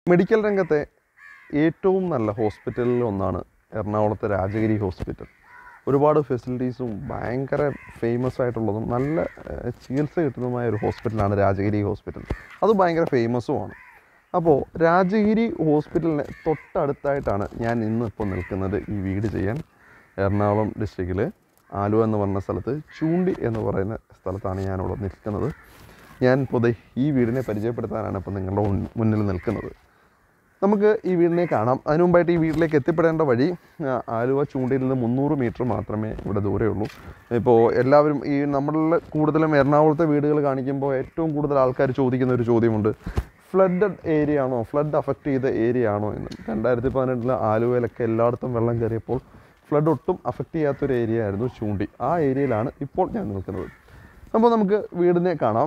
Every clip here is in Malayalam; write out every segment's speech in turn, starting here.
മെഡിക്കൽ രംഗത്തെ ഏറ്റവും നല്ല ഹോസ്പിറ്റലിൽ ഒന്നാണ് എറണാകുളത്തെ രാജഗിരി ഹോസ്പിറ്റൽ. ഒരുപാട് ഫെസിലിറ്റീസും ഭയങ്കര ഫേമസ് ആയിട്ടുള്ളതും നല്ല ചികിത്സ കിട്ടുന്നതുമായ ഒരു ഹോസ്പിറ്റലാണ് രാജഗിരി ഹോസ്പിറ്റൽ. അത് ഭയങ്കര ഫേമസുമാണ്. അപ്പോൾ രാജഗിരി ഹോസ്പിറ്റലിന് തൊട്ടടുത്തായിട്ടാണ് ഞാൻ ഇന്നിപ്പോൾ നിൽക്കുന്നത്. ഈ വീട് ചെയ്യാൻ എറണാകുളം ഡിസ്ട്രിക്റ്റിൽ ആലുവ എന്ന് പറഞ്ഞ സ്ഥലത്ത് ചൂണ്ടി എന്ന് പറയുന്ന സ്ഥലത്താണ് ഞാനിവിടെ നിൽക്കുന്നത്. ഞാൻ ഇപ്പോൾ ഈ വീടിനെ പരിചയപ്പെടുത്താനാണ് ഇപ്പോൾ നിങ്ങളുടെ മുന്നിൽ നിൽക്കുന്നത്. നമുക്ക് ഈ വീടിനെ കാണാം. അതിനു മുമ്പായിട്ട് ഈ വീട്ടിലേക്ക് എത്തിപ്പെടേണ്ട വഴി ആലുവ ചൂണ്ടിയിൽ നിന്ന് 300 മീറ്റർ മാത്രമേ ഇവിടെ ദൂരമുള്ളൂ. ഇപ്പോൾ എല്ലാവരും ഈ നമ്മളിൽ കൂടുതലും എറണാകുളത്തെ വീടുകൾ കാണിക്കുമ്പോൾ ഏറ്റവും കൂടുതൽ ആൾക്കാർ ചോദിക്കുന്ന ഒരു ചോദ്യമുണ്ട്, ഫ്ലഡഡ് ഏരിയ ആണോ, ഫ്ലഡ് അഫക്റ്റ് ചെയ്ത ഏരിയ ആണോ എന്ന്. 2018 ആലുവയിലൊക്കെ എല്ലായിടത്തും വെള്ളം കയറിയപ്പോൾ ഫ്ലഡ് ഒട്ടും അഫക്റ്റ് ചെയ്യാത്തൊരു ഏരിയ ആയിരുന്നു ചൂണ്ടി. ആ ഏരിയയിലാണ് ഇപ്പോൾ ഞാൻ നിൽക്കുന്നത്. അപ്പോൾ നമുക്ക് വീടിനെ കാണാം.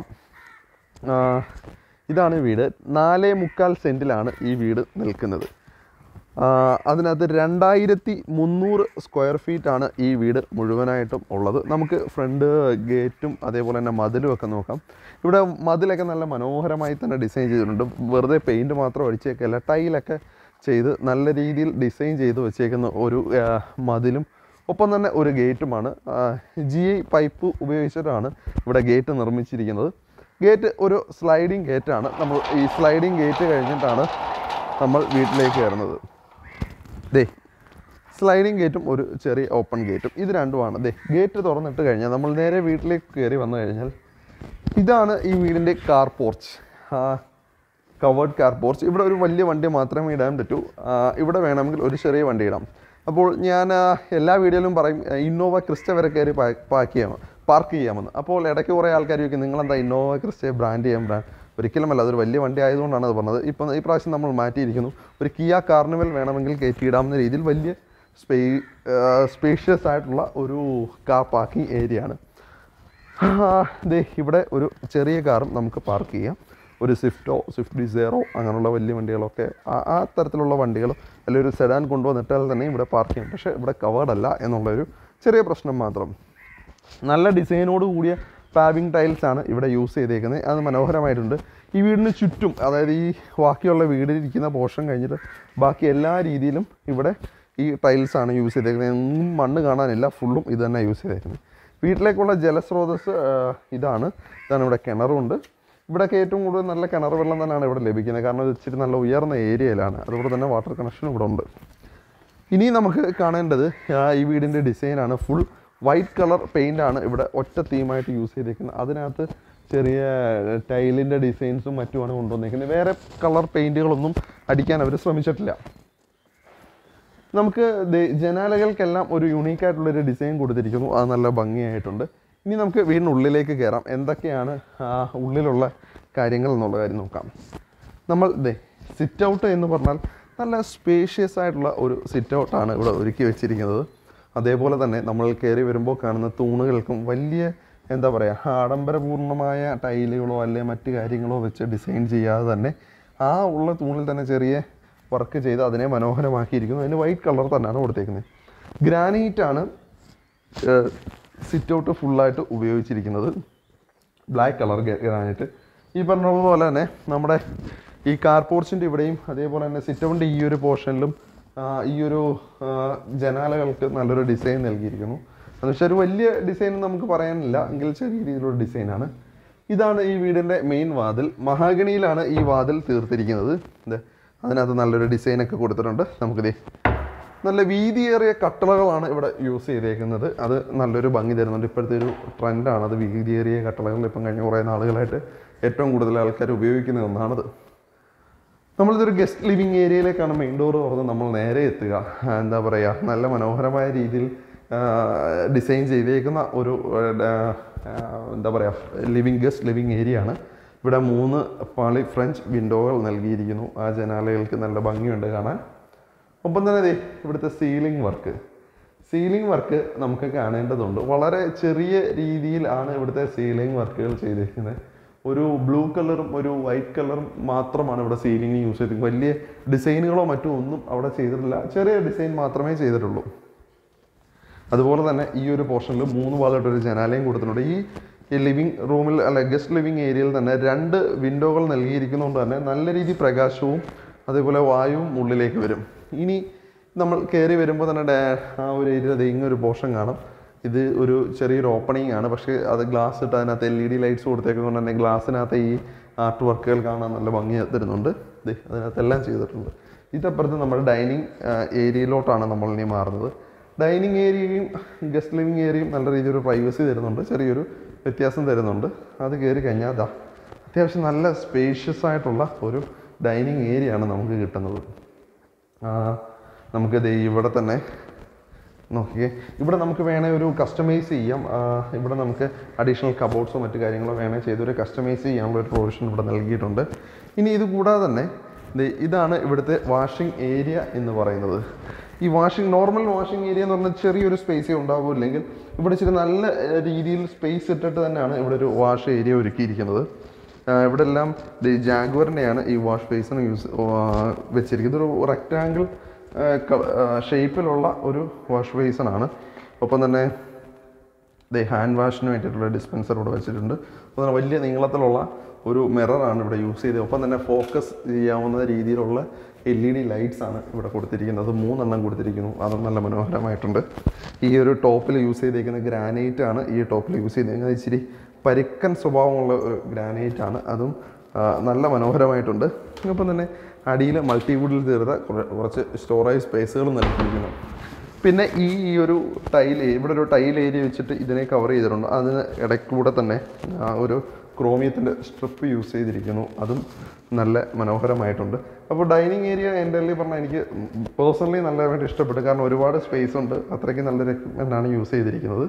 ഇതാണ് വീട്. 4.25 സെൻറ്റിലാണ് ഈ വീട് നിൽക്കുന്നത്. അതിനകത്ത് 2300 സ്ക്വയർ ഫീറ്റാണ് ഈ വീട് മുഴുവനായിട്ടും ഉള്ളത്. നമുക്ക് ഫ്രണ്ട് ഗേറ്റും അതേപോലെ തന്നെ മതിലും ഒക്കെ നോക്കാം. ഇവിടെ മതിലൊക്കെ നല്ല മനോഹരമായി തന്നെ ഡിസൈൻ ചെയ്തിട്ടുണ്ട്. വെറുതെ പെയിൻറ്റ് മാത്രം അടിച്ചേക്കല്ല, ടൈലൊക്കെ ചെയ്ത് നല്ല രീതിയിൽ ഡിസൈൻ ചെയ്ത് വെച്ചേക്കുന്ന ഒരു മതിലും ഒപ്പം തന്നെ ഒരു ഗേറ്റുമാണ്. GI പൈപ്പ് ഉപയോഗിച്ചിട്ടാണ് ഇവിടെ ഗേറ്റ് നിർമ്മിച്ചിരിക്കുന്നത്. ഗേറ്റ് ഒരു സ്ലൈഡിങ് ഗേറ്റാണ്. നമ്മൾ ഈ സ്ലൈഡിങ് ഗേറ്റ് കഴിഞ്ഞിട്ടാണ് നമ്മൾ വീട്ടിലേക്ക് കയറുന്നത്. സ്ലൈഡിങ് ഗേറ്റും ഒരു ചെറിയ ഓപ്പൺ ഗേറ്റും, ഇത് രണ്ടുമാണ്. ഗേറ്റ് തുറന്നിട്ട് കഴിഞ്ഞാൽ നമ്മൾ നേരെ വീട്ടിലേക്ക് കയറി വന്നു കഴിഞ്ഞാൽ ഇതാണ് ഈ വീടിൻ്റെ car porch, covered car porch. ഇവിടെ ഒരു വലിയ വണ്ടി മാത്രമേ ഇടാൻ പറ്റൂ. ഇവിടെ വേണമെങ്കിൽ ഒരു ചെറിയ വണ്ടി ഇടാം. അപ്പോൾ ഞാൻ എല്ലാ വീഡിയോയിലും പറയും ഇന്നോവ ക്രിസ്റ്റ വരെ കയറി പാർക്ക് ചെയ്യാമെന്ന്. അപ്പോൾ ഇടയ്ക്ക് കുറേ ആൾക്കാർ ചോദിക്കും, നിങ്ങളെന്താ ഇന്നോവ ക്രിസ്റ്റയെ ബ്രാൻഡ് ചെയ്യാൻ ഒരിക്കലുമല്ല, അതൊരു വലിയ വണ്ടി ആയതുകൊണ്ടാണ് അത് പറഞ്ഞത്. ഇപ്പം ഈ പ്രാവശ്യം നമ്മൾ മാറ്റിയിരിക്കുന്നു. ഒരു കിയ കാർണിവൽ വേണമെങ്കിൽ കയറ്റിയിടാവുന്ന രീതിയിൽ വലിയ സ്പേഷ്യസ് ആയിട്ടുള്ള ഒരു കാർ പാർക്കിംഗ് ഏരിയ ആണ്. ഇവിടെ ഒരു ചെറിയ കാറും നമുക്ക് പാർക്ക് ചെയ്യാം. ഒരു സ്വിഫ്റ്റോ സ്വിഫ്റ്റ് ഡിസയറോ അങ്ങനെയുള്ള വലിയ വണ്ടികളൊക്കെ ആ തരത്തിലുള്ള വണ്ടികൾ അല്ലെങ്കിൽ ഒരു സെഡാൻ കൊണ്ടുവന്നിട്ടാൽ തന്നെ ഇവിടെ പാർക്ക് ചെയ്യാം. പക്ഷേ ഇവിടെ കവേർഡ് അല്ല എന്നുള്ളൊരു ചെറിയ പ്രശ്നം മാത്രം. നല്ല ഡിസൈനോട് കൂടിയ പാവിങ് ടൈൽസാണ് ഇവിടെ യൂസ് ചെയ്തേക്കുന്നത്. അത് മനോഹരമായിട്ടുണ്ട്. ഈ വീടിന് ചുറ്റും, അതായത് ഈ ബാക്കിയുള്ള വീടിലിരിക്കുന്ന പോർഷൻ കഴിഞ്ഞിട്ട് ബാക്കി എല്ലാ രീതിയിലും ഇവിടെ ഈ ടൈൽസാണ് യൂസ് ചെയ്തേക്കുന്നത്. ഒന്നും മണ്ണ് കാണാനില്ല, ഫുള്ളും ഇത് തന്നെ യൂസ് ചെയ്തേക്കുന്നത്. വീട്ടിലേക്കുള്ള ജലസ്രോതസ് ഇതാണ് ഇവിടെ കിണറുണ്ട്. ഇവിടെയൊക്കെ ഏറ്റവും കൂടുതൽ നല്ല കിണർ വെള്ളം തന്നെയാണ് ഇവിടെ ലഭിക്കുന്നത്. കാരണം ഇത് ഇച്ചിരി നല്ല ഉയർന്ന ഏരിയയിലാണ്. അതുപോലെ തന്നെ വാട്ടർ കണക്ഷനും ഇവിടെ ഉണ്ട്. ഇനി നമുക്ക് കാണേണ്ടത് ഈ വീടിൻ്റെ ഡിസൈനാണ്. ഫുൾ വൈറ്റ് കളർ പെയിൻ്റാണ് ഇവിടെ ഒറ്റ തീമായിട്ട് യൂസ് ചെയ്തേക്കുന്നത്. അതിനകത്ത് ചെറിയ ടൈലിൻ്റെ ഡിസൈൻസും മറ്റുമാണ് കൊണ്ടുവന്നേക്കുന്നത്. വേറെ കളർ പെയിൻറ്റുകളൊന്നും അടിക്കാൻ അവർ ശ്രമിച്ചിട്ടില്ല. നമുക്ക് ജനാലകൾക്കെല്ലാം ഒരു യുണീക്കായിട്ടുള്ളൊരു ഡിസൈൻ കൊടുത്തിരിക്കുന്നു. അത് നല്ല ഭംഗിയായിട്ടുണ്ട്. ഇനി നമുക്ക് വീടിനുള്ളിലേക്ക് കയറാം. എന്തൊക്കെയാണ് ഉള്ളിലുള്ള കാര്യങ്ങൾ എന്നുള്ള കാര്യം നോക്കാം. നമ്മൾ സിറ്റ് ഔട്ട് എന്ന് പറഞ്ഞാൽ നല്ല സ്പേഷ്യസ് ആയിട്ടുള്ള ഒരു സിറ്റ് ഔട്ടാണ് ഇവിടെ ഒരുക്കി വെച്ചിരിക്കുന്നത്. അതേപോലെ തന്നെ നമ്മൾ കയറി വരുമ്പോൾ കാണുന്ന തൂണുകൾക്കും വലിയ എന്താ പറയുക, ആഡംബരപൂർണ്ണമായ ടൈലുകളോ അല്ലെങ്കിൽ മറ്റ് കാര്യങ്ങളോ വെച്ച് ഡിസൈൻ ചെയ്യാതെ തന്നെ ആ ഉള്ള തൂണിൽ തന്നെ ചെറിയ വർക്ക് ചെയ്ത് അതിനെ മനോഹരമാക്കിയിരിക്കുന്നു. അതിന് വൈറ്റ് കളർ തന്നെയാണ് കൊടുത്തേക്കുന്നത്. ഗ്രാനൈറ്റാണ് സിറ്റ് ഔട്ട് ഫുള്ളായിട്ട് ഉപയോഗിച്ചിരിക്കുന്നത്. Black colour granite. ഈ പറഞ്ഞ പോലെ തന്നെ നമ്മുടെ ഈ കാർ പോർച്ചിൻ്റെ ഇവിടെയും അതേപോലെ തന്നെ സിറ്റ് ഔട്ടിൻ്റെ ഈ ഒരു പോർഷനിലും ഈ ഒരു ജനാലകൾക്ക് നല്ലൊരു ഡിസൈൻ നൽകിയിരിക്കുന്നു. എന്നുവെച്ചാൽ ഒരു വലിയ ഡിസൈൻ നമുക്ക് പറയാനില്ല, എങ്കിൽ ചെറിയ രീതിയിലുള്ള ഡിസൈനാണ്. ഇതാണ് ഈ വീടിൻ്റെ മെയിൻ വാതിൽ. മഹാഗണിയിലാണ് ഈ വാതിൽ തീർത്തിരിക്കുന്നത്. അതിനകത്ത് നല്ലൊരു ഡിസൈനൊക്കെ കൊടുത്തിട്ടുണ്ട്. നമുക്കിത് നല്ല വീതിയേറിയ കട്ടളകളാണ് ഇവിടെ യൂസ് ചെയ്തേക്കുന്നത്. അത് നല്ലൊരു ഭംഗി തരുന്നുണ്ട്. ഇപ്പോഴത്തെ ഒരു ട്രെൻഡാണ് അത്. വീതിയേറിയ കട്ടളകൾ ഇപ്പം കഴിഞ്ഞ കുറേ നാളുകളായിട്ട് ഏറ്റവും കൂടുതൽ ആൾക്കാർ ഉപയോഗിക്കുന്ന ഒന്നാണത്. നമ്മളിതൊരു ഗസ്റ്റ് ലിവിങ് ഏരിയയിലേക്കാണ് മെയിൻ ഡോർ തുറന്ന് നമ്മൾ നേരെ എത്തുക. എന്താ പറയുക, നല്ല മനോഹരമായ രീതിയിൽ ഡിസൈൻ ചെയ്തേക്കുന്ന ഒരു എന്താ പറയുക ഗസ്റ്റ് ലിവിങ് ഏരിയ ആണ്. ഇവിടെ 3 പാളി ഫ്രഞ്ച് വിൻഡോകൾ നൽകിയിരിക്കുന്നു. ആ ജനാലകൾക്ക് നല്ല ഭംഗിയുണ്ട് കാണാൻ. ഒപ്പം തന്നെ ഇവിടുത്തെ സീലിംഗ് വർക്ക് നമുക്ക് കാണേണ്ടതുണ്ട്. വളരെ ചെറിയ രീതിയിലാണ് ഇവിടുത്തെ സീലിംഗ് വർക്കുകൾ ചെയ്തിരിക്കുന്നത്. ഒരു ബ്ലൂ കളറും ഒരു വൈറ്റ് കളറും മാത്രമാണ് ഇവിടെ സീലിംഗ് യൂസ് ചെയ്തിരിക്കുന്നത്. വലിയ ഡിസൈനുകളോ മറ്റോ ഒന്നും അവിടെ ചെയ്തിട്ടില്ല. ചെറിയ ഡിസൈൻ മാത്രമേ ചെയ്തിട്ടുള്ളൂ. അതുപോലെ തന്നെ ഈ ഒരു പോർഷനിൽ 3 വാളായിട്ടൊരു ജനാലയും കൊടുത്തിട്ടുണ്ട്. ഈ ലിവിങ് റൂമിൽ ഗസ്റ്റ് ലിവിങ് ഏരിയയിൽ തന്നെ 2 വിൻഡോകൾ നൽകിയിരിക്കുന്നതുകൊണ്ട് തന്നെ നല്ല രീതിയിൽ പ്രകാശവും അതേപോലെ വായുവും ഉള്ളിലേക്ക് വരും. ഇനി നമ്മൾ കയറി വരുമ്പോൾ തന്നെ ആ ഒരു ഏരിയ ഇങ്ങനൊരു പോർഷൻ കാണും. ഇത് ഒരു ചെറിയൊരു ഓപ്പണിംഗ് ആണ്, പക്ഷേ അത് ഗ്ലാസ് ഇട്ട് അതിനകത്ത് LED ലൈറ്റ്സ് കൊടുത്തേക്കുന്നത് തന്നെ ഗ്ലാസ്സിനകത്ത് ഈ ആർട്ട് വർക്കുകൾ കാണാൻ നല്ല ഭംഗി തരുന്നുണ്ട്. അതിനകത്തെല്ലാം ചെയ്തിട്ടുണ്ട്. ഇതപ്പുറത്ത് നമ്മുടെ ഡൈനിങ് ഏരിയയിലോട്ടാണ് നമ്മൾ ഇനി മാറുന്നത്. ഡൈനിങ് ഏരിയയും ഗസ്റ്റ് ലിവിങ് ഏരിയയും നല്ല രീതിയിൽ പ്രൈവസി തരുന്നുണ്ട്, ചെറിയൊരു വ്യത്യാസം തരുന്നുണ്ട്. അത് കയറി കഴിഞ്ഞാൽ അത്യാവശ്യം നല്ല സ്പേഷ്യസ് ആയിട്ടുള്ള ഒരു ഡൈനിങ് ഏരിയ ആണ് നമുക്ക് കിട്ടുന്നത്. നമുക്കിത് ഇവിടെ തന്നെ നോക്കിയേ, ഇവിടെ നമുക്ക് വേണേൽ ഒരു കസ്റ്റമൈസ് ചെയ്യാം. ഇവിടെ നമുക്ക് അഡീഷണൽ കബോർഡ്സോ മറ്റു കാര്യങ്ങളോ വേണേൽ ചെയ്തൊരു കസ്റ്റമൈസ് ചെയ്യാനുള്ള ഒരു പ്രൊവിഷൻ ഇവിടെ നൽകിയിട്ടുണ്ട്. ഇനി ഇത് കൂടാതെ തന്നെ ഇതാണ് ഇവിടുത്തെ വാഷിംഗ് ഏരിയ എന്ന് പറയുന്നത്. ഈ നോർമൽ വാഷിംഗ് ഏരിയ എന്ന് പറഞ്ഞാൽ ചെറിയൊരു സ്പേസേ ഉണ്ടാവില്ലെങ്കിൽ ഇവിടെ ഇച്ചിരി നല്ല രീതിയിൽ സ്പേസ് ഇട്ടിട്ട് തന്നെയാണ് ഇവിടെ ഒരു വാഷ് ഏരിയ ഒരുക്കിയിരിക്കുന്നത്. ഇവിടെ എല്ലാം ജാഗ്വറിൻ്റെയാണ് ഈ വാഷ് ബേസിന് വെച്ചിരിക്കുന്നത്. ഇതൊരു റെക്റ്റാങ്കിൾ ഷേപ്പിലുള്ള ഒരു വാഷ് ബേസിനാണ്. ഒപ്പം തന്നെ ഹാൻഡ് വാഷിന് വേണ്ടിയിട്ടുള്ള ഡിസ്പെൻസർ ഇവിടെ വെച്ചിട്ടുണ്ട്. അപ്പോൾ വലിയ നീളത്തിലുള്ള ഒരു മിററാണ് ഇവിടെ യൂസ് ചെയ്തത്. ഒപ്പം തന്നെ ഫോക്കസ് ചെയ്യാവുന്ന രീതിയിലുള്ള LED ലൈറ്റ്സ് ആണ് ഇവിടെ കൊടുത്തിരിക്കുന്നത്. 3 എണ്ണം കൊടുത്തിരിക്കുന്നു. അതും നല്ല മനോഹരമായിട്ടുണ്ട്. ഈ ഒരു ടോപ്പിൽ യൂസ് ചെയ്തേക്കുന്ന ഗ്രാനൈറ്റ് ആണ്. ഈ ടോപ്പിൽ യൂസ് ചെയ്തേക്കുന്നത് ഇച്ചിരി പരുക്കൻ സ്വഭാവമുള്ള ഒരു ഗ്രാനൈറ്റ് ആണ്. അതും നല്ല മനോഹരമായിട്ടുണ്ട്. ഒപ്പം തന്നെ അടിയിൽ മൾട്ടിവുഡിൽ തീർത്ത കുറച്ച് സ്റ്റോറേജ് സ്പേസുകൾ നൽകിയിരിക്കുന്നു. പിന്നെ ഈ ഒരു ഇവിടെ ഒരു ടൈൽ ഏരിയ വെച്ചിട്ട് ഇതിനെ കവർ ചെയ്തിട്ടുണ്ട്. അതിന് ഇടയ്ക്കൂടെ തന്നെ ഒരു ക്രോമിയത്തിൻ്റെ സ്ട്രിപ്പ് യൂസ് ചെയ്തിരിക്കുന്നു. അതും നല്ല മനോഹരമായിട്ടുണ്ട്. അപ്പോൾ ഡൈനിങ് ഏരിയ എൻ്റെ പറഞ്ഞാൽ എനിക്ക് പേഴ്സണലി നല്ലതായിട്ട് ഇഷ്ടപ്പെട്ടു. കാരണം ഒരുപാട് സ്പേസ് ഉണ്ട്. അത്രയ്ക്ക് നല്ലൊരു എക്യുപ്മെൻ്റാണ് യൂസ് ചെയ്തിരിക്കുന്നത്.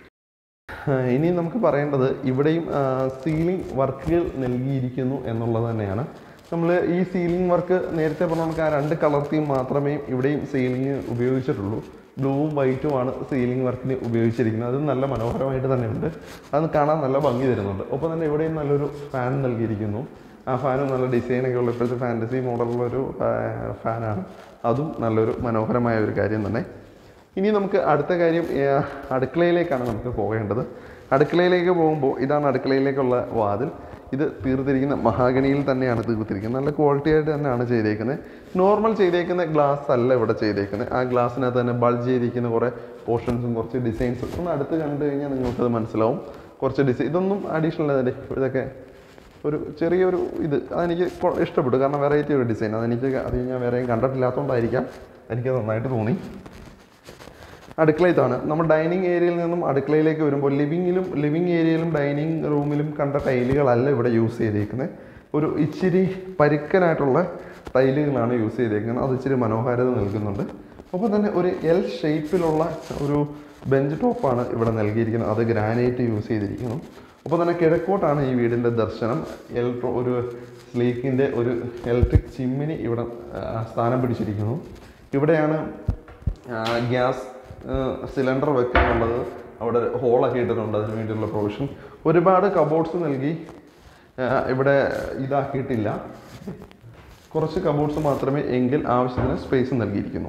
ഇനി നമുക്ക് പറയേണ്ടത് ഇവിടെയും സീലിംഗ് വർക്കുകൾ നൽകിയിരിക്കുന്നു എന്നുള്ളത് തന്നെയാണ്. നമ്മൾ ഈ സീലിംഗ് വർക്ക് നേരത്തെ പറഞ്ഞ നമുക്ക് ആ 2 കളർ തീം മാത്രമേ ഇവിടെയും സീലിംഗ് ഉപയോഗിച്ചിട്ടുള്ളൂ. ബ്ലൂവും വൈറ്റുമാണ് സീലിംഗ് വർക്കിന് ഉപയോഗിച്ചിരിക്കുന്നത്. അത് നല്ല മനോഹരമായിട്ട് തന്നെയുണ്ട്. അത് കാണാൻ നല്ല ഭംഗി തരുന്നുണ്ട്. ഒപ്പം തന്നെ ഇവിടെയും നല്ലൊരു ഫാൻ നൽകിയിരിക്കുന്നു. ആ ഫാനും നല്ല ഡിസൈനൊക്കെ ഉള്ള ഇപ്പോഴത്തെ ഫാൻറ്റസി മോഡലുള്ളൊരു ഫാനാണ്. അതും നല്ലൊരു മനോഹരമായ ഒരു കാര്യം തന്നെ. ഇനി നമുക്ക് അടുത്ത കാര്യം അടുക്കളയിലേക്കാണ് നമുക്ക് പോകേണ്ടത്. അടുക്കളയിലേക്ക് പോകുമ്പോൾ ഇതാണ് അടുക്കളയിലേക്കുള്ള വാതിൽ. ഇത് തീർത്തിരിക്കുന്ന മഹാഗണിയിൽ തന്നെയാണ് തീർത്തിരിക്കുന്നത്. നല്ല ക്വാളിറ്റി ആയിട്ട് തന്നെയാണ് ചെയ്തേക്കുന്നത്. നോർമൽ ചെയ്തേക്കുന്ന ഗ്ലാസ് അല്ല ഇവിടെ ചെയ്തേക്കുന്നത്. ആ ഗ്ലാസ്സിനകത്ത് തന്നെ ബൾജ് ചെയ്തിരിക്കുന്ന കുറേ പോർഷൻസും കുറച്ച് ഡിസൈൻസും ഒന്ന് അടുത്ത് കണ്ടു കഴിഞ്ഞാൽ നിങ്ങൾക്കത് മനസ്സിലാവും. കുറച്ച് ഡിസൈൻ ഇതൊന്നും അഡീഷണൽ അല്ലേ, ഇതൊക്കെ ഒരു ചെറിയൊരു അതെനിക്ക് ഇഷ്ടപ്പെട്ടു. കാരണം വെറൈറ്റി ഒരു ഡിസൈൻ അത് ഞാൻ വേറെയും കണ്ടിട്ടില്ലാത്തതുകൊണ്ടായിരിക്കാം എനിക്കത് നന്നായിട്ട് തോന്നി. അടുക്കള ഇതാണ്. നമ്മൾ ഡൈനിങ് ഏരിയയിൽ നിന്നും അടുക്കളയിലേക്ക് വരുമ്പോൾ ലിവിങ് ഏരിയയിലും ഡൈനിങ് റൂമിലും കണ്ട ടൈലുകളല്ല ഇവിടെ യൂസ് ചെയ്തേക്കുന്നത്. ഒരു ഇച്ചിരി പരുക്കനായിട്ടുള്ള ടൈലുകളാണ് യൂസ് ചെയ്തേക്കുന്നത്. അത് ഇച്ചിരി മനോഹാരിത നൽകുന്നുണ്ട്. ഒപ്പം തന്നെ ഒരു L ഷേപ്പിലുള്ള ഒരു ബെഞ്ച് ടോപ്പാണ് ഇവിടെ നൽകിയിരിക്കുന്നത്. അത് ഗ്രാനൈറ്റ് യൂസ് ചെയ്തിരിക്കുന്നു. ഒപ്പം തന്നെ കിഴക്കോട്ടാണ് ഈ വീടിൻ്റെ ദർശനം. ഒരു സ്ലീക്കിൻ്റെ ഒരു ഇലക്ട്രിക് ചിമ്മിനി ഇവിടെ സ്ഥാനം പിടിച്ചിരിക്കുന്നു. ഇവിടെയാണ് ഗ്യാസ് സിലിണ്ടർ വെക്കാനുള്ളത്. അവിടെ ഹോളൊക്കെ ഇട്ടിട്ടുണ്ട്. അതിന് വേണ്ടിയുള്ള പ്രൊവിഷൻ. ഒരുപാട് കബോർഡ്സ് നൽകി ഇവിടെ ഇതാക്കിയിട്ടില്ല. കുറച്ച് കബോർഡ്സ് മാത്രമേ എങ്കിൽ ആവശ്യത്തിന് സ്പേസ് നൽകിയിരിക്കുന്നു.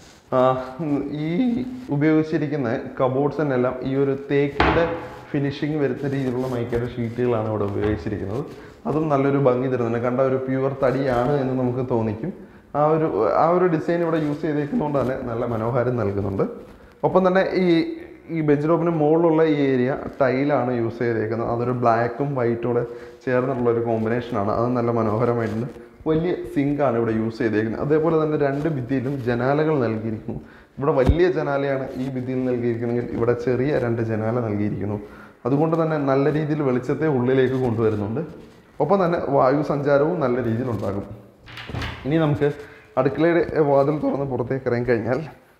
ഈ ഉപയോഗിച്ചിരിക്കുന്ന കബോർഡ്സിനെല്ലാം ഈ ഒരു തേക്കിൻ്റെ ഫിനിഷിങ് വരുന്ന രീതിയിലുള്ള മൈക്കയുടെ ഷീറ്റുകളാണ് ഇവിടെ ഉപയോഗിച്ചിരിക്കുന്നത്. അതും നല്ലൊരു ഭംഗി തരുന്നുണ്ട്. കണ്ട ഒരു പ്യുവർ തടിയാണ് എന്ന് നമുക്ക് തോന്നിക്കും. ആ ഒരു ഡിസൈൻ ഇവിടെ യൂസ് ചെയ്തേക്കുന്നതുകൊണ്ട് തന്നെ നല്ല മനോഹാരം നൽകുന്നുണ്ട്. ഒപ്പം തന്നെ ഈ ബെഞ്ച് ടോപ്പിന് മുകളിലുള്ള ഈ ഏരിയ ടൈലാണ് യൂസ് ചെയ്തേക്കുന്നത്. അതൊരു ബ്ലാക്കും വൈറ്റോടെ ചേർന്നിട്ടുള്ളൊരു കോമ്പിനേഷനാണ്. അത് നല്ല മനോഹരമായിട്ടുണ്ട്. വലിയ സിങ്കാണ് ഇവിടെ യൂസ് ചെയ്തേക്കുന്നത്. അതേപോലെ തന്നെ 2 ഭിത്തിയിലും ജനാലകൾ നൽകിയിരിക്കുന്നു. ഇവിടെ വലിയ ജനാലയാണ് ഈ ഭിത്തിയിൽ നൽകിയിരിക്കുന്നതെങ്കിൽ ഇവിടെ ചെറിയ 2 ജനാല നൽകിയിരിക്കുന്നു. അതുകൊണ്ട് തന്നെ നല്ല രീതിയിൽ വെളിച്ചത്തെ ഉള്ളിലേക്ക് കൊണ്ടുവരുന്നുണ്ട്. ഒപ്പം തന്നെ വായു സഞ്ചാരവും നല്ല രീതിയിലുണ്ടാകും. ഇനി നമുക്ക് അടുക്കളയുടെ വാതിൽ തുറന്ന് പുറത്തേക്ക് ഇറങ്ങി കഴിഞ്ഞാൽ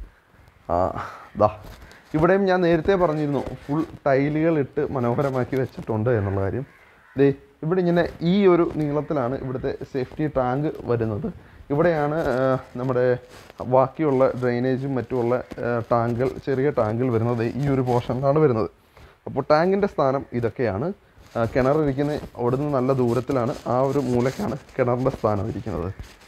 ഇവിടെയും ഞാൻ നേരത്തെ പറഞ്ഞിരുന്നു ഫുൾ ടൈലുകൾ ഇട്ട് മനോഹരമാക്കി വെച്ചിട്ടുണ്ട് എന്നുള്ള കാര്യം. ഇവിടെ ഇങ്ങനെ ഈ ഒരു നീളത്തിലാണ് ഇവിടുത്തെ സേഫ്റ്റി ടാങ്ക് വരുന്നത്. ഇവിടെയാണ് നമ്മുടെ ബാക്കിയുള്ള ഡ്രെയിനേജും മറ്റുമുള്ള ടാങ്കുകൾ, ചെറിയ ടാങ്കുകൾ വരുന്നത് ഈ ഒരു പോർഷനിലാണ് വരുന്നത്. അപ്പോൾ ടാങ്കിൻ്റെ സ്ഥാനം ഇതൊക്കെയാണ്. കിണറിരിക്കുന്ന അവിടുന്ന് നല്ല ദൂരത്തിലാണ്. ആ ഒരു മൂലക്കാണ് കിണറിൻ്റെ സ്ഥാനം ഇരിക്കുന്നത്.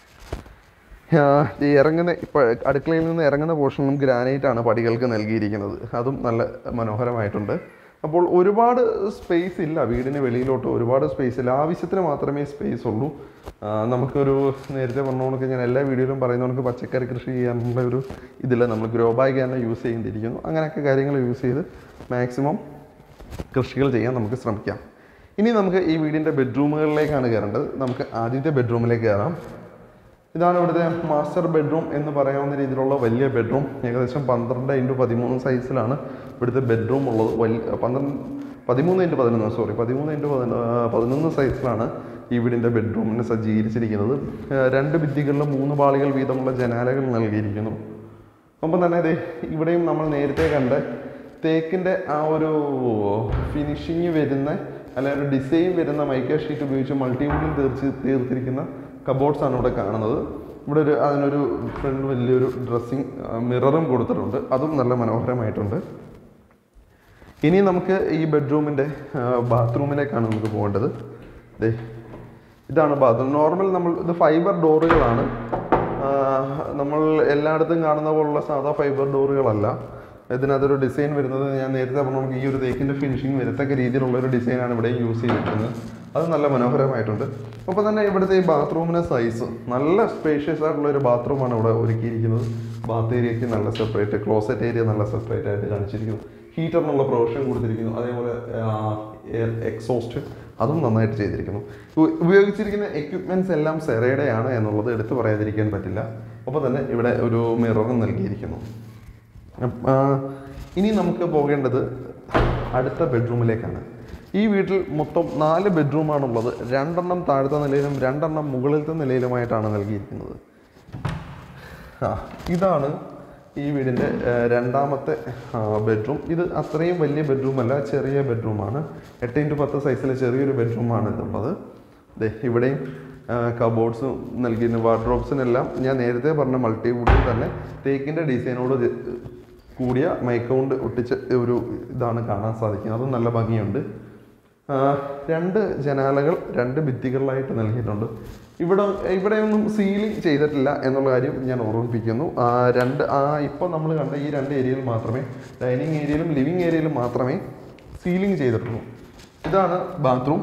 ഈ ഇപ്പോൾ അടുക്കളയിൽ നിന്ന് ഇറങ്ങുന്ന പോർഷനും ഗ്രാനൈറ്റാണ് പടികൾക്ക് നൽകിയിരിക്കുന്നത്. അതും നല്ല മനോഹരമായിട്ടുണ്ട്. അപ്പോൾ ഒരുപാട് സ്പേസ് ഇല്ല വീടിന് വെളിയിലോട്ട്, ഒരുപാട് സ്പേസ് ഇല്ല, ആവശ്യത്തിന് മാത്രമേ സ്പേസ് ഉള്ളൂ. നമുക്കൊരു നേരത്തെ പറഞ്ഞുകൊണ്ട് ഞാൻ എല്ലാ വീഡിയോയിലും പറയുന്ന നമുക്ക് പച്ചക്കറി കൃഷി ചെയ്യാനുള്ള ഒരു ഇതില്ല, നമ്മൾ ഗ്രോ ബാഗ് തന്നെ യൂസ് ചെയ്യേണ്ടിയിരിക്കുന്നു. അങ്ങനെയൊക്കെ കാര്യങ്ങൾ യൂസ് ചെയ്ത് മാക്സിമം കൃഷികൾ ചെയ്യാൻ നമുക്ക് ശ്രമിക്കാം. ഇനി നമുക്ക് ഈ വീടിൻ്റെ ബെഡ്റൂമുകളിലേക്കാണ് കയറേണ്ടത്. നമുക്ക് ആദ്യത്തെ ബെഡ്റൂമിലേക്ക് കയറാം. ഇതാണ് ഇവിടുത്തെ മാസ്റ്റർ ബെഡ്റൂം എന്ന് പറയാവുന്ന രീതിയിലുള്ള വലിയ ബെഡ്റൂം. ഏകദേശം 12x13 സൈസിലാണ് ഇവിടുത്തെ ബെഡ്റൂം ഉള്ളത്. 13x11 സൈസിലാണ് ഈ വീടിൻ്റെ ബെഡ്റൂമിനെ സജ്ജീകരിച്ചിരിക്കുന്നത്. 2 ഭിത്തികളിലും 3 പാളികൾ വീതമുള്ള ജനാലകൾ നൽകിയിരിക്കുന്നു. ഒപ്പം തന്നെ ഇവിടെയും നമ്മൾ നേരത്തെ കണ്ട തേക്കിൻ്റെ ആ ഒരു ഫിനിഷിങ് വരുന്ന അല്ലെങ്കിൽ ഒരു ഡിസൈൻ വരുന്ന മൈക്ക ഷീറ്റ് ഉപയോഗിച്ച് മൾട്ടിവുഡിൽ തീർത്തിരിക്കുന്ന കബോർഡ്സ് ആണ് ഇവിടെ കാണുന്നത്. ഇവിടെ അതിനൊരു ഫ്രണ്ട് വലിയൊരു ഡ്രസ്സിങ് മിററും കൊടുത്തിട്ടുണ്ട്, അതും നല്ല മനോഹരമായിട്ടുണ്ട്. ഇനി നമുക്ക് ഈ ബെഡ്റൂമിൻ്റെ ബാത്റൂമിലേക്കാണ് നമുക്ക് പോകേണ്ടത്. ഇതാണ് ബാത്റൂം. നോർമൽ ഇത് ഫൈബർ ഡോറുകളാണ്. നമ്മൾ എല്ലായിടത്തും കാണുന്ന പോലുള്ള സാധാ ഫൈബർ ഡോറുകളല്ല. ഇതിനകത്തൊരു ഡിസൈൻ വരുന്നത് ഞാൻ നേരത്തെ പറഞ്ഞു, നമുക്ക് ഈ ഒരു തേക്കിൻ്റെ ഫിനിഷിങ് വരത്തക്ക രീതിയിലുള്ള ഒരു ഡിസൈനാണ് ഇവിടെ യൂസ് ചെയ്തിരിക്കുന്നത്. അത് നല്ല മനോഹരമായിട്ടുണ്ട്. ഒപ്പം തന്നെ ഇവിടുത്തെ ഈ ബാത്റൂമിൻ്റെ സൈസ് നല്ല സ്പേഷ്യസ് ആയിട്ടുള്ള ഒരു ബാത്റൂമാണ് ഇവിടെ ഒരുക്കിയിരിക്കുന്നത്. ബാത്ത് ഏരിയയ്ക്ക് നല്ല സെപ്പറേറ്റ്, ക്ലോസറ്റ് ഏരിയ നല്ല സെപ്പറേറ്റ് ആയിട്ട് കാണിച്ചിരിക്കുന്നു. ഹീറ്ററിനുള്ള പ്രൊവിഷൻ കൊടുത്തിരിക്കുന്നു. അതേപോലെ എയർ എക്സോസ്റ്റ് അതും നന്നായിട്ട് ചെയ്തിരിക്കുന്നു. ഉപയോഗിച്ചിരിക്കുന്ന എക്യുപ്മെൻറ്റ്സ് എല്ലാം സെറയുടെയാണ് എന്നുള്ളത് എടുത്തു പറയാതിരിക്കാൻ പറ്റില്ല. ഒപ്പം തന്നെ ഇവിടെ ഒരു മിററും നൽകിയിരിക്കുന്നു. ഇനി നമുക്ക് പോകേണ്ടത് അടുത്ത ബെഡ്റൂമിലേക്കാണ്. ഈ വീട്ടിൽ മൊത്തം 4 ബെഡ്റൂമാണുള്ളത്. 2 താഴത്തെ നിലയിലും 2 മുകളിലത്തെ നിലയിലുമായിട്ടാണ് നൽകിയിരിക്കുന്നത്. ഇതാണ് ഈ വീടിൻ്റെ രണ്ടാമത്തെ ബെഡ്റൂം. ഇത് അത്രയും വലിയ ബെഡ്റൂമല്ല, ചെറിയ ബെഡ്റൂമാണ്. 8x10 സൈസിലെ ചെറിയൊരു ബെഡ്റൂമാണ് ഇതുള്ളത്. ഇവിടെയും കബോർഡ്സും നൽകിയിരുന്നു. വാർഡ്രോബ്സിനെല്ലാം ഞാൻ നേരത്തെ പറഞ്ഞ മൾട്ടിവുഡിൽ തന്നെ തേക്കിൻ്റെ ഡിസൈനോട് കൂടിയ മൈക്ക കൊണ്ട് ഒട്ടിച്ച ഒരു ഇതാണ് കാണാൻ സാധിക്കുന്നത്. അതും നല്ല ഭംഗിയുണ്ട്. 2 ജനാലകൾ 2 ഭിത്തികളിലായിട്ട് നൽകിയിട്ടുണ്ട്. ഇവിടെയൊന്നും സീലിംഗ് ചെയ്തിട്ടില്ല എന്നുള്ള കാര്യം ഞാൻ ഓർമ്മിപ്പിക്കുന്നു. ഇപ്പോൾ നമ്മൾ കണ്ട ഈ 2 ഏരിയയിൽ മാത്രമേ, ഡൈനിങ് ഏരിയയിലും ലിവിങ് ഏരിയയിലും മാത്രമേ സീലിംഗ് ചെയ്തിട്ടുള്ളൂ. ഇതാണ് ബാത്റൂം.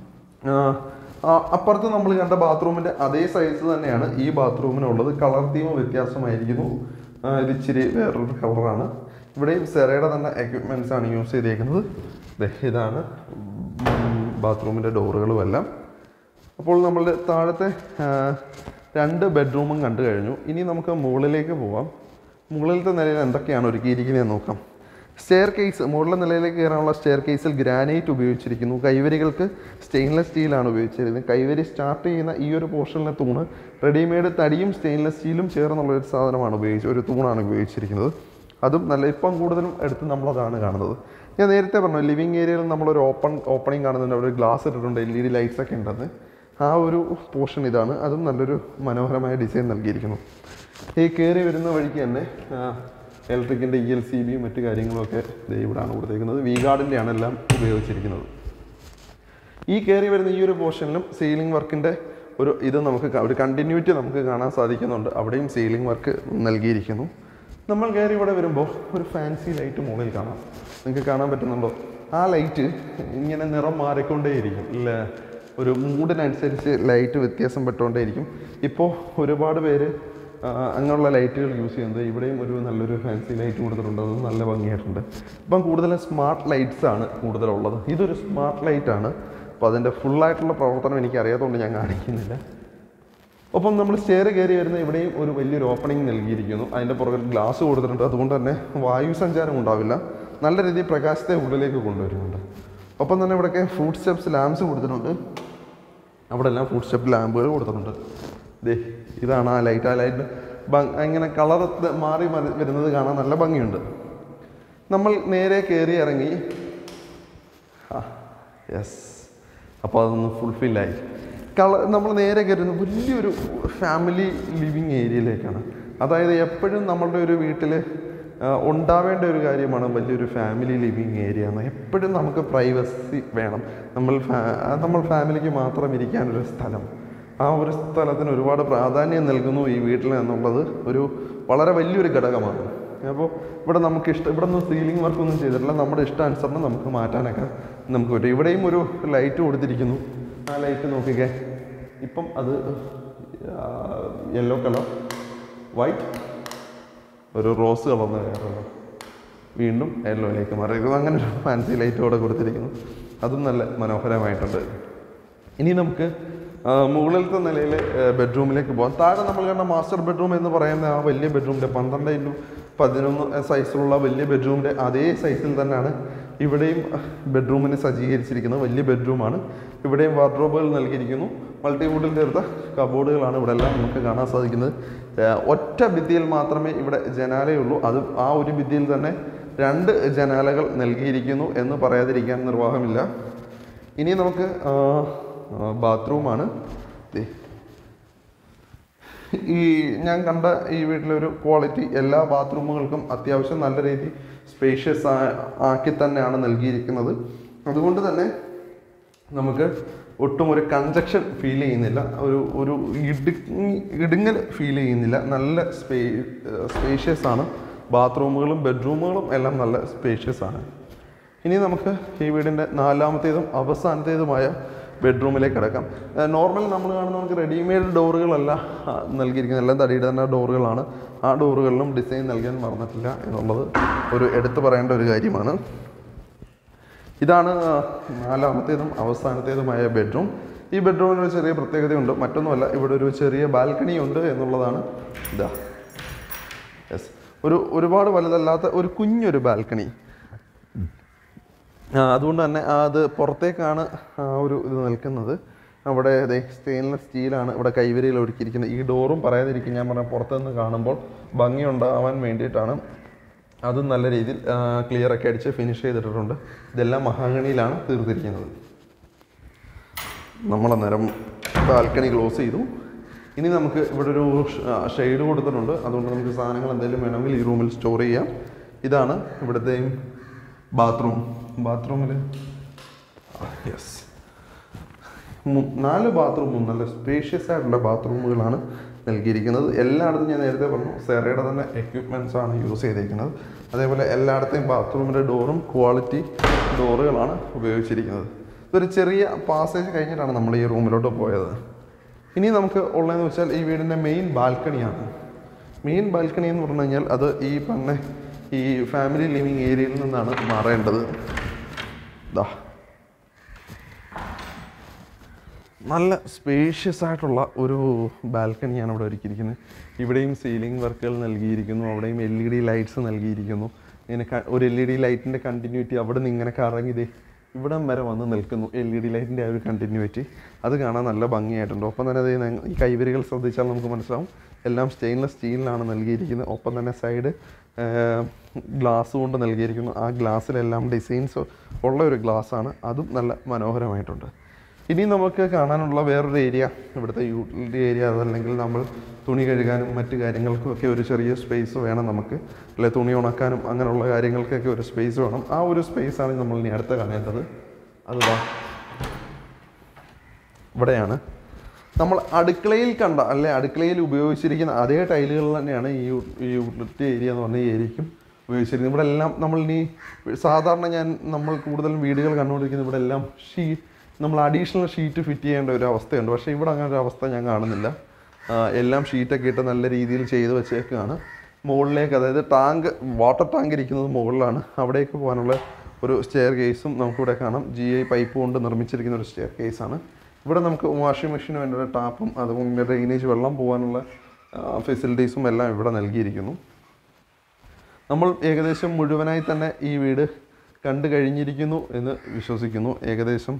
അപ്പുറത്ത് നമ്മൾ കണ്ട ബാത്റൂമിൻ്റെ അതേ സൈസ് തന്നെയാണ് ഈ ബാത്റൂമിനുള്ളത്. Colour theme വ്യത്യാസമായിരിക്കുന്നു. ഇത് ഇച്ചിരി വേറൊരു കളറാണ്. ഇവിടെയും സെറയുടെ തന്നെ എക്യുപ്മെൻറ്റ്സ് ആണ് യൂസ് ചെയ്തേക്കുന്നത്. ഇതാണ് ബാത്റൂമിൻ്റെ ഡോറുകളും എല്ലാം. അപ്പോൾ നമ്മളുടെ താഴത്തെ 2 ബെഡ്റൂമും കണ്ടു കഴിഞ്ഞു. ഇനി നമുക്ക് മുകളിലേക്ക് പോവാം. മുകളിലത്തെ നിലയിൽ എന്തൊക്കെയാണ് ഒരുക്കിയിരിക്കുന്നത് നോക്കാം. സ്റ്റെയർ കേസ്, മുകളിലെ നിലയിലേക്ക് കയറാനുള്ള സ്റ്റെയർ കേസിൽ ഗ്രാനൈറ്റ് ഉപയോഗിച്ചിരിക്കുന്നു. കൈവരികൾക്ക് സ്റ്റെയിൻലെസ് സ്റ്റീലാണ് ഉപയോഗിച്ചിരിക്കുന്നത്. കൈവരി സ്റ്റാർട്ട് ചെയ്യുന്ന ഈ ഒരു പോർഷനിലെ തൂണ് റെഡിമെയ്ഡ് തടിയും സ്റ്റെയിൻലെസ് സ്റ്റീലും ചേർന്നുള്ളൊരു സാധനമാണ് ഒരു തൂണാണ് ഉപയോഗിച്ചിരിക്കുന്നത്. അതും നല്ല, ഇപ്പം കൂടുതലും എടുത്ത് നമ്മളതാണ് കാണുന്നത്. ഞാൻ നേരത്തെ പറഞ്ഞു ലിവിങ് ഏരിയയിൽ നമ്മളൊരു ഓപ്പണിങ് കാണുന്നുണ്ട്. അവിടെ ഒരു ഗ്ലാസ് ഇട്ടിട്ടുണ്ട്, LED ലൈറ്റ്സ് ഒക്കെ ഉണ്ടെന്ന്. ആ ഒരു പോർഷൻ ഇതാണ്. അതും നല്ലൊരു മനോഹരമായ ഡിസൈൻ നൽകിയിരിക്കുന്നു. ഈ കയറി വരുന്ന വഴിക്ക് തന്നെ ഇലക്ട്രിക്കിൻ്റെ ELCBയും മറ്റു കാര്യങ്ങളുമൊക്കെ ഇവിടെയാണ് കൊടുത്തേക്കുന്നത്. V-ഗാർഡിൻ്റെയാണ് എല്ലാം ഉപയോഗിച്ചിരിക്കുന്നത്. ഈ കയറി വരുന്ന ഈ ഒരു പോർഷനിലും സീലിംഗ് വർക്കിൻ്റെ ഇത് നമുക്ക് ഒരു കണ്ടിന്യൂറ്റി നമുക്ക് കാണാൻ സാധിക്കുന്നുണ്ട്. അവിടെയും സീലിംഗ് വർക്ക് നൽകിയിരിക്കുന്നു. നമ്മൾ കയറി ഇവിടെ വരുമ്പോൾ ഒരു ഫാൻസി ലൈറ്റ് മുകളിൽ കാണാം. നിങ്ങൾക്ക് കാണാൻ പറ്റുന്നുണ്ടോ? ആ ലൈറ്റ് ഇങ്ങനെ നിറം മാറിക്കൊണ്ടേയിരിക്കും. ഇല്ല, ഒരു മൂഡിനനുസരിച്ച് ലൈറ്റ് വ്യത്യാസം പെട്ടുകൊണ്ടേയിരിക്കും. ഇപ്പോൾ ഒരുപാട് പേര് അങ്ങനെയുള്ള ലൈറ്റുകൾ യൂസ് ചെയ്യുന്നത്. ഇവിടെയും ഒരു നല്ലൊരു ഫാൻസി ലൈറ്റ് കൊടുത്തിട്ടുണ്ട്. അത് നല്ല ഭംഗിയായിട്ടുണ്ട്. ഇപ്പം കൂടുതലും സ്മാർട്ട് ലൈറ്റ്സ് ആണ് കൂടുതലുള്ളത്. ഇതൊരു സ്മാർട്ട് ലൈറ്റാണ്. അപ്പോൾ അതിൻ്റെ ഫുള്ളായിട്ടുള്ള പ്രവർത്തനം എനിക്ക് അറിയാത്തതുകൊണ്ട് ഞാൻ കാണിക്കുന്നില്ല. ഒപ്പം നമ്മൾ സ്റ്റെയർ കയറി വരുന്ന ഇവിടെയും ഒരു വലിയൊരു ഓപ്പണിംഗ് നൽകിയിരിക്കുന്നു. അതിൻ്റെ പുറകിൽ ഗ്ലാസ് കൊടുത്തിട്ടുണ്ട്. അതുകൊണ്ട് തന്നെ വായു സഞ്ചാരം ഉണ്ടാവില്ല. നല്ല രീതിയിൽ പ്രകാശത്തെ ഉള്ളിലേക്ക് കൊണ്ടുവരുന്നുണ്ട്. ഒപ്പം തന്നെ ഇവിടെയൊക്കെ ഫുഡ് സ്റ്റെപ്സ് ലാമ്പ്സ് കൊടുത്തിട്ടുണ്ട്. അവിടെ എല്ലാം ഫുഡ് സ്റ്റെപ്പ് ലാമ്പുകൾ കൊടുത്തിട്ടുണ്ട്. ഇതാണ് ആ ലൈറ്റ്. ആ ലൈറ്റ് ഇങ്ങനെ കളർ മാറി വരുന്നത് കാണാൻ നല്ല ഭംഗിയുണ്ട്. നമ്മൾ നേരെ കയറി ഇറങ്ങി യെസ്, അപ്പോൾ അതൊന്ന് ഫുൾഫില്ലായി. നമ്മൾ നേരെ കയറുന്ന വലിയൊരു ഫാമിലി ലിവിങ് ഏരിയയിലേക്കാണ്. അതായത് എപ്പോഴും നമ്മളുടെ ഒരു വീട്ടിൽ ഉണ്ടാവേണ്ട ഒരു കാര്യമാണ് വലിയൊരു ഫാമിലി ലിവിങ് ഏരിയ എന്ന്. എപ്പോഴും നമുക്ക് പ്രൈവസി വേണം. നമ്മൾ ഫാമിലിക്ക് മാത്രം ഇരിക്കാനൊരു സ്ഥലം, ആ ഒരു സ്ഥലത്തിന് ഒരുപാട് പ്രാധാന്യം നൽകുന്നു ഈ വീട്ടിൽ എന്നുള്ളത് വളരെ വലിയൊരു ഘടകമാണ്. അപ്പോൾ ഇവിടെ നമുക്ക് ഇവിടെ ഒന്നും സീലിംഗ് വർക്കൊന്നും ചെയ്തിട്ടില്ല. നമ്മുടെ ഇഷ്ടാനുസരണം നമുക്ക് മാറ്റാനൊക്കെ നമുക്ക് പറ്റും. ഇവിടെയും ഒരു ലൈറ്റ് കൊടുത്തിരിക്കുന്നു. ആ ലൈറ്റ് നോക്കിക്കേ, ഇപ്പം അത് യെല്ലോ കളർ, വൈറ്റ്, ഒരു റോസ് കളർന്ന് വേറെ, വീണ്ടും യെല്ലോയിലേക്ക് മാറിയിരിക്കുന്നു. അങ്ങനെ ഒരു ഫാൻസി ലൈറ്റ് കൂടെ കൊടുത്തിരിക്കുന്നു. അതും നല്ല മനോഹരമായിട്ടുണ്ട്. ഇനി നമുക്ക് മുകളിലത്തെ നിലയിൽ ബെഡ്റൂമിലേക്ക് പോകാം. താഴെ നമ്മൾ കണ്ട മാസ്റ്റർ ബെഡ്റൂം എന്ന് പറയുന്ന ആ വലിയ ബെഡ്റൂമിൻ്റെ 12x11 സൈസിലുള്ള വലിയ ബെഡ്റൂമിൻ്റെ അതേ സൈസിൽ തന്നെയാണ് ഇവിടെയും ബെഡ്റൂമിനെ സജ്ജീകരിച്ചിരിക്കുന്നത്. വലിയ ബെഡ്റൂമാണ്. ഇവിടെയും വാർഡ്രോബുകൾ നൽകിയിരിക്കുന്നു. മൾട്ടിവുഡിൽ തീർത്ത കബോർഡുകളാണ് ഇവിടെ എല്ലാം നമുക്ക് കാണാൻ സാധിക്കുന്നത്. ഒറ്റ ഭിത്തിയിൽ മാത്രമേ ഇവിടെ ജനാലയുള്ളൂ. അത് ആ ഒരു ഭിത്തിയിൽ തന്നെ 2 ജനാലകൾ നൽകിയിരിക്കുന്നു എന്ന് പറയാതിരിക്കാൻ നിർവാഹമില്ല. ഇനി നമുക്ക് ബാത്റൂമാണ്. ഈ ഞാൻ കണ്ട ഈ വീട്ടിലൊരു ക്വാളിറ്റി എല്ലാ ബാത്റൂമുകൾക്കും അത്യാവശ്യം നല്ല രീതി സ്പേഷ്യസ് ആക്കി തന്നെയാണ് നൽകിയിരിക്കുന്നത്. അതുകൊണ്ട് തന്നെ നമുക്ക് ഒട്ടും ഒരു കൺജക്ഷൻ ഫീൽ ചെയ്യുന്നില്ല, ഒരു ഇടുങ്ങൽ ഫീൽ ചെയ്യുന്നില്ല. നല്ല സ്പേഷ്യസ് ആണ്. ബാത്റൂമുകളും ബെഡ്റൂമുകളും എല്ലാം നല്ല സ്പേഷ്യസ് ആണ്. ഇനി നമുക്ക് ഈ വീടിൻ്റെ 4ാമത്തേതും അവസാനത്തേതുമായ ബെഡ്റൂമിലേക്ക് കിടക്കാം. നോർമൽ നമ്മൾ കാണുന്ന നമുക്ക് റെഡിമെയ്ഡ് ഡോറുകളല്ല നൽകിയിരിക്കുന്നത്, എല്ലാം തടിയുടെ തന്നെ ഡോറുകളാണ്. ആ ഡോറുകളിലും ഡിസൈൻ നൽകാൻ മറന്നിട്ടില്ല എന്നുള്ളത് ഒരു എടുത്തു പറയേണ്ട ഒരു കാര്യമാണ്. ഇതാണ് 4ാമത്തേതും അവസാനത്തേതുമായ ബെഡ്റൂം. ഈ ബെഡ്റൂമിന് ഒരു ചെറിയ പ്രത്യേകതയുണ്ട്. മറ്റൊന്നുമല്ല, ഇവിടെ ഒരു ചെറിയ ബാൽക്കണി ഉണ്ട് എന്നുള്ളതാണ്. ഇതാ, യെസ്, ഒരുപാട് വലുതല്ലാത്ത ഒരു കുഞ്ഞൊരു ബാൽക്കണി. അതുകൊണ്ട് തന്നെ അത് പുറത്തേക്കാണ് ഒരു ഇത് നിൽക്കുന്നത്. അവിടെ സ്റ്റെയിൻലെസ് സ്റ്റീലാണ് ഇവിടെ കൈവരിയിൽ ഒരുക്കിയിരിക്കുന്നത്. ഈ ഡോറും പറയാതിരിക്കും, ഞാൻ പറഞ്ഞ പുറത്തുനിന്ന് കാണുമ്പോൾ ഭംഗി ഉണ്ടാവാൻ വേണ്ടിയിട്ടാണ്. അതും നല്ല രീതിയിൽ ക്ലിയറൊക്കെ അടിച്ച് ഫിനിഷ് ചെയ്തിട്ടുണ്ട്. ഇതെല്ലാം മഹാഗണിയിലാണ് തീർത്തിരിക്കുന്നത്. നമ്മളന്നേരം ബാൽക്കണി ക്ലോസ് ചെയ്തു. ഇനി നമുക്ക് ഇവിടെ ഒരു ഷെയ്ഡ് കൊടുത്തിട്ടുണ്ട്. അതുകൊണ്ട് നമുക്ക് സാധനങ്ങൾ എന്തെങ്കിലും വേണമെങ്കിൽ ഈ റൂമിൽ സ്റ്റോർ ചെയ്യാം. ഇതാണ് ഇവിടുത്തെയും ബാത്റൂമിൽ യെസ് 4 ബാത്റൂമും നല്ല സ്പേഷ്യസ് ആയിട്ടുള്ള ബാത്റൂമുകളാണ് നൽകിയിരിക്കുന്നത്. എല്ലായിടത്തും ഞാൻ നേരത്തെ പറഞ്ഞു സെറയുടെ തന്നെ എക്യുപ്മെൻറ്റ്സ് ആണ് യൂസ് ചെയ്തിരിക്കുന്നത്. അതേപോലെ എല്ലായിടത്തെയും ബാത്റൂമിൻ്റെ ഡോറും ക്വാളിറ്റി ഡോറുകളാണ് ഉപയോഗിച്ചിരിക്കുന്നത്. ഇതൊരു ചെറിയ പാസേജ് കഴിഞ്ഞിട്ടാണ് നമ്മൾ ഈ റൂമിലോട്ട് പോയത്. ഇനി നമുക്ക് ഉള്ളതെന്ന് വെച്ചാൽ ഈ വീടിൻ്റെ മെയിൻ ബാൽക്കണിയാണ്. മെയിൻ ബാൽക്കണി എന്ന് പറഞ്ഞു കഴിഞ്ഞാൽ അത് ഈ ഫാമിലി ലിവിങ് ഏരിയയിൽ നിന്നാണ് മാറേണ്ടത്. നല്ല സ്പേഷ്യസ് ആയിട്ടുള്ള ഒരു ബാൽക്കണിയാണ് ഇവിടെ ഒരുക്കിയിരിക്കുന്നത്. ഇവിടെയും സീലിംഗ് വർക്കുകൾ നൽകിയിരിക്കുന്നു. അവിടെയും LED ലൈറ്റ്സ് നൽകിയിരിക്കുന്നു. ഇങ്ങനെ ഒരു LED ലൈറ്റിൻ്റെ കണ്ടിന്യൂറ്റി അവിടെ നിന്ന് ഇങ്ങനെ കറങ്ങി ഇവിടം വരെ വന്ന് നിൽക്കുന്നു. LED ലൈറ്റിൻ്റെ ആ ഒരു കണ്ടിന്യൂറ്റി അത് കാണാൻ നല്ല ഭംഗിയായിട്ടുണ്ട്. ഒപ്പം തന്നെ ഈ കൈവരികൾ ശ്രദ്ധിച്ചാൽ നമുക്ക് മനസ്സിലാവും എല്ലാം സ്റ്റെയിൻലെസ് സ്റ്റീലിലാണ് നൽകിയിരിക്കുന്നത്. ഒപ്പം തന്നെ സൈഡ് ഗ്ലാസ് കൊണ്ട് നൽകിയിരിക്കുന്നു. ആ ഗ്ലാസ്സിലെല്ലാം ഡിസൈൻസ് ഉള്ള ഒരു ഗ്ലാസ്സാണ്. അതും നല്ല മനോഹരമായിട്ടുണ്ട്. ഇനി നമുക്ക് കാണാനുള്ള വേറൊരു ഏരിയ ഇവിടുത്തെ യൂട്ടിലിറ്റി ഏരിയ. അതല്ലെങ്കിൽ നമ്മൾ തുണി കഴുകാനും മറ്റു കാര്യങ്ങൾക്കുമൊക്കെ ഒരു ചെറിയ സ്പേസ് വേണം നമുക്ക്. അല്ലെ തുണി ഉണക്കാനും അങ്ങനെയുള്ള കാര്യങ്ങൾക്കൊക്കെ ഒരു സ്പേസ് വേണം. ആ ഒരു സ്പേസാണ് നമ്മൾ ഇനി അടുത്ത് കാണേണ്ടത്. അതുതാ ഇവിടെയാണ്. നമ്മൾ അടുക്കളയിൽ കണ്ട അടുക്കളയിൽ ഉപയോഗിച്ചിരിക്കുന്ന അതേ ടൈലുകൾ തന്നെയാണ് ഈ യൂട്ടിലിറ്റി ഏരിയ എന്ന് പറഞ്ഞ ഏരിയയ്ക്കും ഉപയോഗിച്ചിരിക്കുന്നത്. ഇവിടെ എല്ലാം നമ്മളിനി സാധാരണ നമ്മൾ കൂടുതലും വീടുകൾ കണ്ടുകൊണ്ടിരിക്കുന്നത് ഇവിടെ എല്ലാം നമ്മൾ അഡീഷണൽ ഷീറ്റ് ഫിറ്റ് ചെയ്യേണ്ട ഒരു അവസ്ഥയുണ്ട്. പക്ഷേ ഇവിടെ അങ്ങനെ ഒരു അവസ്ഥ ഞാൻ കാണുന്നില്ല. എല്ലാം ഷീറ്റൊക്കെ ഇട്ട് നല്ല രീതിയിൽ ചെയ്ത് വെച്ചേക്കാണ്. മുകളിലേക്ക്, അതായത് വാട്ടർ ടാങ്ക് ഇരിക്കുന്നത് മുകളിലാണ്. അവിടേക്ക് പോകാനുള്ള ഒരു സ്റ്റെയർ കേസും നമുക്കിവിടെ കാണാം. GI പൈപ്പ് കൊണ്ട് നിർമ്മിച്ചിരിക്കുന്ന ഒരു സ്റ്റെയർ കേസാണ്. ഇവിടെ നമുക്ക് വാഷിംഗ് മെഷീന് വേണ്ടിയുള്ള ടാപ്പും അതുകൊണ്ട് ഡ്രെയിനേജ് വെള്ളം പോകാനുള്ള ഫെസിലിറ്റീസും എല്ലാം ഇവിടെ നൽകിയിരിക്കുന്നു. നമ്മൾ ഏകദേശം മുഴുവനായി തന്നെ ഈ വീട് കണ്ടു കഴിഞ്ഞിരിക്കുന്നു എന്ന് വിശ്വസിക്കുന്നു. ഏകദേശം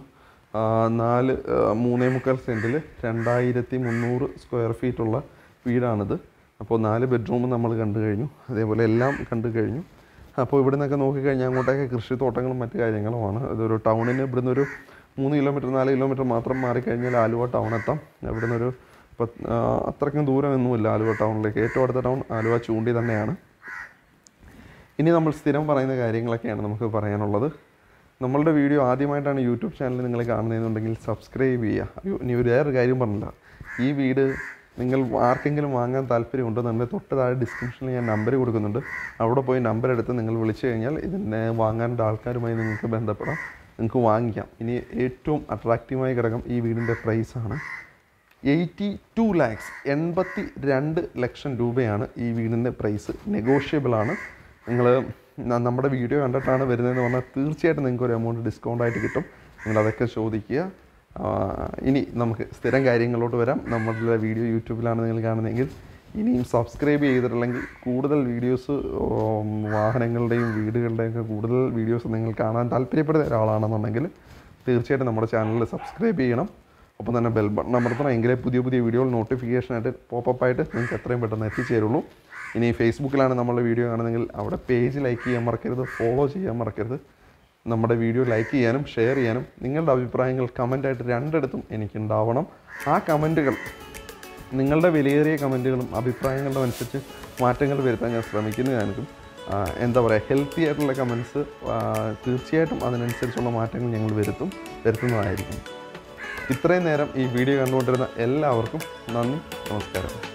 3.25 സെൻറ്റിൽ 2300 സ്ക്വയർ ഫീറ്റുള്ള വീടാണിത്. അപ്പോൾ 4 ബെഡ്റൂം നമ്മൾ കണ്ടു കഴിഞ്ഞു. അതേപോലെ എല്ലാം കണ്ടു കഴിഞ്ഞു. അപ്പോൾ ഇവിടെ നിന്നൊക്കെ നോക്കിക്കഴിഞ്ഞാൽ അങ്ങോട്ടേക്ക് കൃഷിത്തോട്ടങ്ങളും മറ്റു കാര്യങ്ങളുമാണ്. ഇതൊരു ടൗണിന് ഇവിടുന്ന് ഒരു 3 കിലോമീറ്റർ 4 കിലോമീറ്റർ മാത്രം മാറിക്കഴിഞ്ഞാൽ ആലുവ ടൗൺ എത്താം. ഇവിടെ നിന്നൊരു അത്രയ്ക്കും ദൂരമൊന്നുമില്ല ആലുവ ടൗണിലേക്ക്. ഏറ്റവും അടുത്ത ടൗൺ ആലുവ ചൂണ്ടി തന്നെയാണ്. ഇനി നമ്മൾ സ്ഥിരം പറയുന്ന കാര്യങ്ങളൊക്കെയാണ് നമുക്ക് പറയാനുള്ളത്. നമ്മളുടെ വീഡിയോ ആദ്യമായിട്ടാണ് യൂട്യൂബ് ചാനൽ നിങ്ങൾ കാണുന്നതെന്നുണ്ടെങ്കിൽ സബ്സ്ക്രൈബ് ചെയ്യുക. ഇനി വേറൊരു കാര്യം പറഞ്ഞില്ല, ഈ വീട് നിങ്ങൾ ആർക്കെങ്കിലും വാങ്ങാൻ താല്പര്യമുണ്ടെന്നുണ്ടെങ്കിൽ തൊട്ട് താഴെ ഡിസ്ക്രിപ്ഷനിൽ ഞാൻ നമ്പർ കൊടുക്കുന്നുണ്ട്. അവിടെ പോയി നമ്പർ എടുത്ത് നിങ്ങൾ വിളിച്ചു കഴിഞ്ഞാൽ ഇതിനെ വാങ്ങാനുള്ള ആൾക്കാരുമായി നിങ്ങൾക്ക് ബന്ധപ്പെടാം, നിങ്ങൾക്ക് വാങ്ങിക്കാം. ഇനി ഏറ്റവും അട്രാക്റ്റീവായ ഘടകം ഈ വീടിൻ്റെ പ്രൈസാണ്. 82 lakhs 82 ലക്ഷം രൂപയാണ് ഈ വീടിൻ്റെ പ്രൈസ്. നെഗോഷ്യബിളാണ്. നിങ്ങൾ നമ്മുടെ വീഡിയോ കണ്ടിട്ടാണ് വരുന്നതെന്ന് പറഞ്ഞാൽ തീർച്ചയായിട്ടും നിങ്ങൾക്ക് ഒരു എമൗണ്ട് ഡിസ്കൗണ്ടായിട്ട് കിട്ടും. നിങ്ങളതൊക്കെ ചോദിക്കുക. ഇനി നമുക്ക് സ്ഥിരം കാര്യങ്ങളിലോട്ട് വരാം. നമ്മുടെ വീഡിയോ യൂട്യൂബിലാണ് നിങ്ങൾ കാണുന്നതെങ്കിൽ ഇനിയും സബ്സ്ക്രൈബ് ചെയ്തിട്ടില്ലെങ്കിൽ കൂടുതൽ വീഡിയോസ് വാഹനങ്ങളുടെയും വീടുകളുടെയും ഒക്കെ കൂടുതൽ വീഡിയോസ് നിങ്ങൾ കാണാൻ താല്പര്യപ്പെടുന്ന ഒരാളാണെന്നുണ്ടെങ്കിൽ തീർച്ചയായിട്ടും നമ്മുടെ ചാനലിൽ സബ്സ്ക്രൈബ് ചെയ്യണം. ഒപ്പം തന്നെ ബെൽ ബട്ടൺ അമർത്തണം. എങ്കിലേ പുതിയ പുതിയ വീഡിയോകൾ നോട്ടിഫിക്കേഷനായിട്ട് പോപ്പപ്പായിട്ട് നിങ്ങൾക്ക് എത്രയും പെട്ടെന്ന് എത്തിച്ചേരുള്ളൂ. ഇനി ഫേസ്ബുക്കിലാണ് നമ്മളുടെ വീഡിയോ കാണുന്നതെങ്കിൽ അവിടെ പേജ് ലൈക്ക് ചെയ്യാൻ മറക്കരുത്, ഫോളോ ചെയ്യാൻ മറക്കരുത്. നമ്മുടെ വീഡിയോ ലൈക്ക് ചെയ്യാനും ഷെയർ ചെയ്യാനും നിങ്ങളുടെ അഭിപ്രായങ്ങൾ കമൻറ്റായിട്ട് രണ്ടിടത്തും എനിക്കുണ്ടാവണം. ആ കമൻറ്റുകൾ നിങ്ങളുടെ വിലയേറിയ കമൻറ്റുകളും അഭിപ്രായങ്ങളുടെ അനുസരിച്ച് മാറ്റങ്ങൾ വരുത്താൻ ഞാൻ ശ്രമിക്കുന്നതായിരിക്കും. എന്താ പറയുക, ഹെൽത്തി ആയിട്ടുള്ള കമൻറ്റ്സ് തീർച്ചയായിട്ടും അതിനനുസരിച്ചുള്ള മാറ്റങ്ങൾ ഞങ്ങൾ വരുത്തുന്നതായിരിക്കും. ഇത്രയും നേരം ഈ വീഡിയോ കണ്ടുകൊണ്ടിരുന്ന എല്ലാവർക്കും നന്ദി, നമസ്കാരം.